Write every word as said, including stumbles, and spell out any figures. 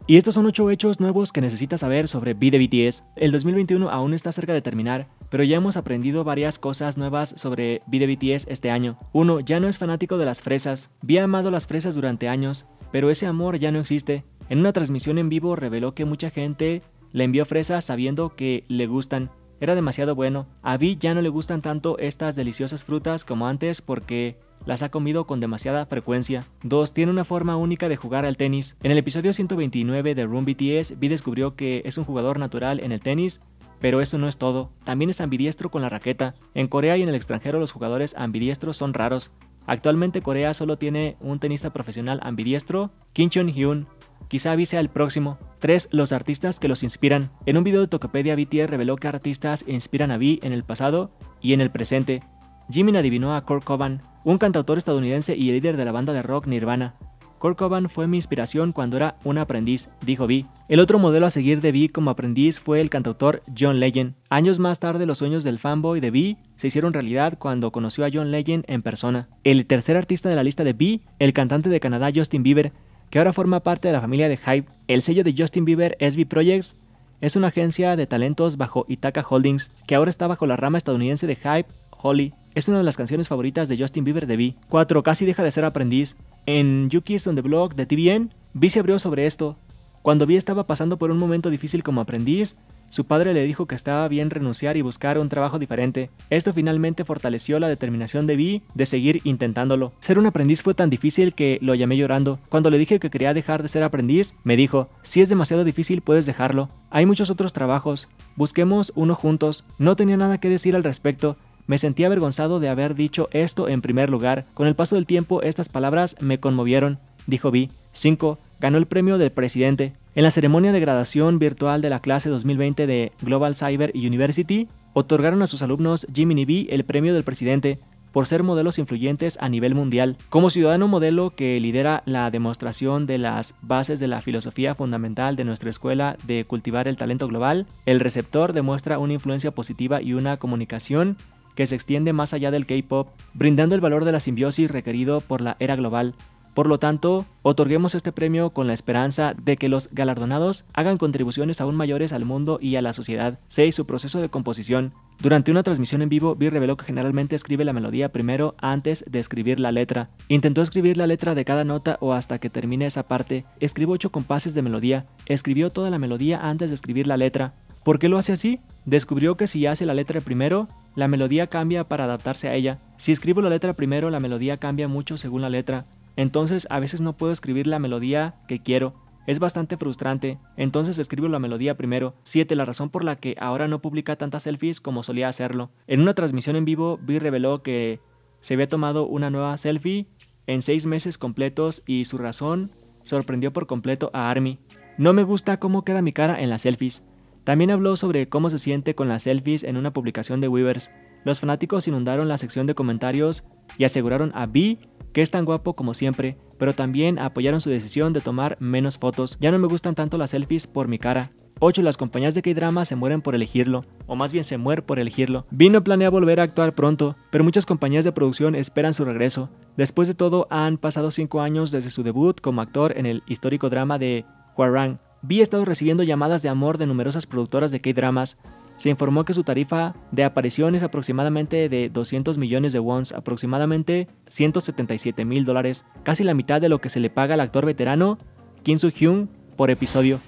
Y estos son ocho hechos nuevos que necesitas saber sobre V de B T S. El dos mil veintiuno aún está cerca de terminar, pero ya hemos aprendido varias cosas nuevas sobre V de B T S este año. uno. Ya no es fanático de las fresas. V ha amado las fresas durante años, pero ese amor ya no existe. En una transmisión en vivo reveló que mucha gente le envió fresas sabiendo que le gustan. Era demasiado bueno. A V ya no le gustan tanto estas deliciosas frutas como antes porque las ha comido con demasiada frecuencia. dos. Tiene una forma única de jugar al tenis. En el episodio ciento veintinueve de Room B T S, V descubrió que es un jugador natural en el tenis, pero eso no es todo. También es ambidiestro con la raqueta. En Corea y en el extranjero los jugadores ambidiestros son raros. Actualmente Corea solo tiene un tenista profesional ambidiestro, Kim Chun-hyun. Quizá V sea el próximo. tres. Los artistas que los inspiran. En un video de Tokopedia, B T S reveló que artistas inspiran a V en el pasado y en el presente. Jimin adivinó a Kurt Cobain, un cantautor estadounidense y líder de la banda de rock Nirvana. Kurt Cobain fue mi inspiración cuando era un aprendiz, dijo V. El otro modelo a seguir de V como aprendiz fue el cantautor John Legend. Años más tarde, los sueños del fanboy de V se hicieron realidad cuando conoció a John Legend en persona. El tercer artista de la lista de V, el cantante de Canadá Justin Bieber, que ahora forma parte de la familia de Hype. El sello de Justin Bieber, S B Projects, es una agencia de talentos bajo Ithaca Holdings, que ahora está bajo la rama estadounidense de Hype, Holly. Es una de las canciones favoritas de Justin Bieber de V. cuatro. Casi deja de ser aprendiz. En Yuki's on the Block de T V N, V se abrió sobre esto. Cuando V estaba pasando por un momento difícil como aprendiz, su padre le dijo que estaba bien renunciar y buscar un trabajo diferente. Esto finalmente fortaleció la determinación de V de seguir intentándolo. Ser un aprendiz fue tan difícil que lo llamé llorando. Cuando le dije que quería dejar de ser aprendiz, me dijo, si es demasiado difícil puedes dejarlo. Hay muchos otros trabajos. Busquemos uno juntos. No tenía nada que decir al respecto. Me sentí avergonzado de haber dicho esto en primer lugar. Con el paso del tiempo, estas palabras me conmovieron, dijo V. cinco. Ganó el premio del presidente. En la ceremonia de graduación virtual de la clase dos mil veinte de Global Cyber University, otorgaron a sus alumnos Jimin y V el premio del presidente por ser modelos influyentes a nivel mundial. Como ciudadano modelo que lidera la demostración de las bases de la filosofía fundamental de nuestra escuela de cultivar el talento global, el receptor demuestra una influencia positiva y una comunicación que se extiende más allá del K-pop, brindando el valor de la simbiosis requerido por la era global. Por lo tanto, otorguemos este premio con la esperanza de que los galardonados hagan contribuciones aún mayores al mundo y a la sociedad. seis. Su proceso de composición. Durante una transmisión en vivo, V reveló que generalmente escribe la melodía primero antes de escribir la letra. Intentó escribir la letra de cada nota o hasta que termine esa parte. Escribo ocho compases de melodía. Escribió toda la melodía antes de escribir la letra. ¿Por qué lo hace así? Descubrió que si hace la letra primero, la melodía cambia para adaptarse a ella. Si escribo la letra primero, la melodía cambia mucho según la letra. Entonces a veces no puedo escribir la melodía que quiero. Es bastante frustrante. Entonces escribo la melodía primero. siete. La razón por la que ahora no publica tantas selfies como solía hacerlo. En una transmisión en vivo, V reveló que se había tomado una nueva selfie en seis meses completos y su razón sorprendió por completo a ARMY. No me gusta cómo queda mi cara en las selfies. También habló sobre cómo se siente con las selfies en una publicación de Weverse. Los fanáticos inundaron la sección de comentarios y aseguraron a V que es tan guapo como siempre, pero también apoyaron su decisión de tomar menos fotos. Ya no me gustan tanto las selfies por mi cara. ocho. Las compañías de K-drama se mueren por elegirlo, o más bien se mueren por elegirlo. V no planea volver a actuar pronto, pero muchas compañías de producción esperan su regreso. Después de todo, han pasado cinco años desde su debut como actor en el histórico drama de Hwarang. V ha estado recibiendo llamadas de amor de numerosas productoras de K-dramas. Se informó que su tarifa de aparición es aproximadamente de doscientos millones de wons, aproximadamente ciento setenta y siete mil dólares, casi la mitad de lo que se le paga al actor veterano Kim Soo-hyun por episodio.